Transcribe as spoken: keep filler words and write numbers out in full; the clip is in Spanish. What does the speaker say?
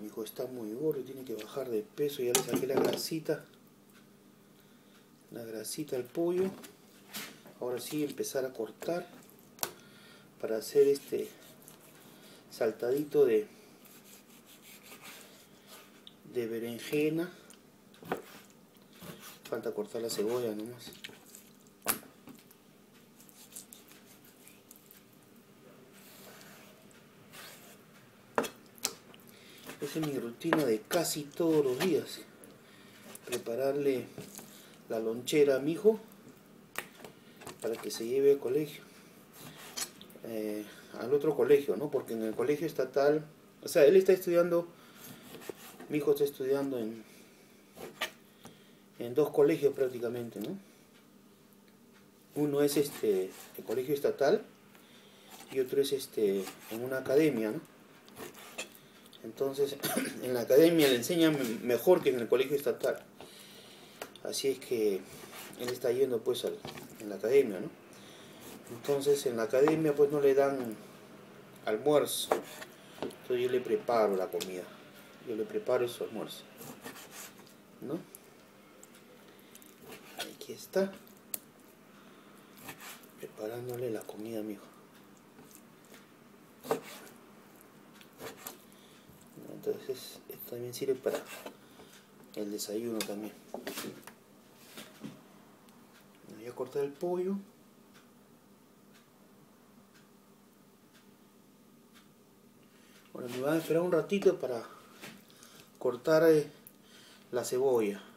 hijo está muy gordo, tiene que bajar de peso. Ya le saqué la grasita, la grasita al pollo. Ahora sí empezar a cortar para hacer este saltadito de de berenjena. Falta cortar la cebolla nomás. Esa es mi rutina de casi todos los días. Prepararle la lonchera a mi hijo para que se lleve al colegio. Eh, al otro colegio, ¿no? Porque en el colegio estatal, o sea, él está estudiando, mi hijo está estudiando en, en dos colegios prácticamente, ¿no? Uno es este, el colegio estatal y otro es este, en una academia, ¿no? Entonces, en la academia le enseñan mejor que en el colegio estatal. Así es que él está yendo pues al, en la academia, ¿no? Entonces en la academia pues no le dan almuerzo. Entonces yo le preparo la comida. Yo le preparo su almuerzo, ¿no? Aquí está. Preparándole la comida a mi hijo. Entonces esto también sirve para el desayuno también. Voy a cortar el pollo. Ahora me van a esperar un ratito para cortar eh, la cebolla.